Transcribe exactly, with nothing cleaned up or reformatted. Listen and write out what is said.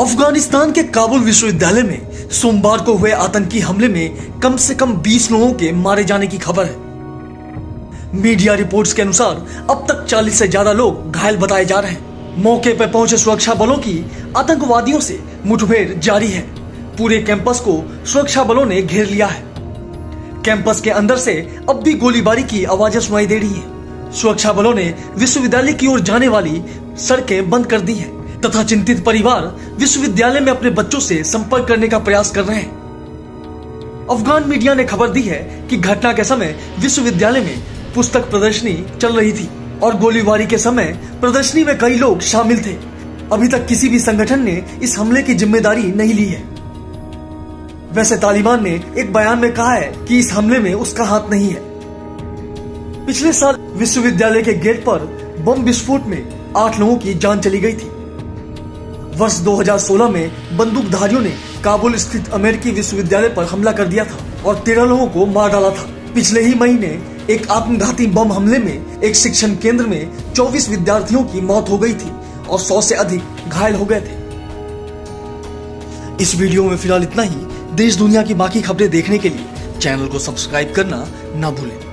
अफगानिस्तान के काबुल विश्वविद्यालय में सोमवार को हुए आतंकी हमले में कम से कम बीस लोगों के मारे जाने की खबर है। मीडिया रिपोर्ट्स के अनुसार अब तक चालीस से ज्यादा लोग घायल बताए जा रहे हैं। मौके पर पहुंचे सुरक्षा बलों की आतंकवादियों से मुठभेड़ जारी है। पूरे कैंपस को सुरक्षा बलों ने घेर लिया है। कैंपस के अंदर से अब भी गोलीबारी की आवाजें सुनाई दे रही है। सुरक्षा बलों ने विश्वविद्यालय की ओर जाने वाली सड़कें बंद कर दी है तथा चिंतित परिवार विश्वविद्यालय में अपने बच्चों से संपर्क करने का प्रयास कर रहे हैं। अफगान मीडिया ने खबर दी है कि घटना के समय विश्वविद्यालय में पुस्तक प्रदर्शनी चल रही थी और गोलीबारी के समय प्रदर्शनी में कई लोग शामिल थे। अभी तक किसी भी संगठन ने इस हमले की जिम्मेदारी नहीं ली है। वैसे तालिबान ने एक बयान में कहा है कि इस हमले में उसका हाथ नहीं है। पिछले साल विश्वविद्यालय के गेट पर बम विस्फोट में आठ लोगों की जान चली गई थी। वर्ष दो हज़ार सोलह में बंदूकधारियों ने काबुल स्थित अमेरिकी विश्वविद्यालय पर हमला कर दिया था और तेरह लोगों को मार डाला था। पिछले ही महीने एक आत्मघाती बम हमले में एक शिक्षण केंद्र में चौबीस विद्यार्थियों की मौत हो गई थी और सौ से अधिक घायल हो गए थे। इस वीडियो में फिलहाल इतना ही। देश दुनिया की बाकी खबरें देखने के लिए चैनल को सब्सक्राइब करना ना भूलें।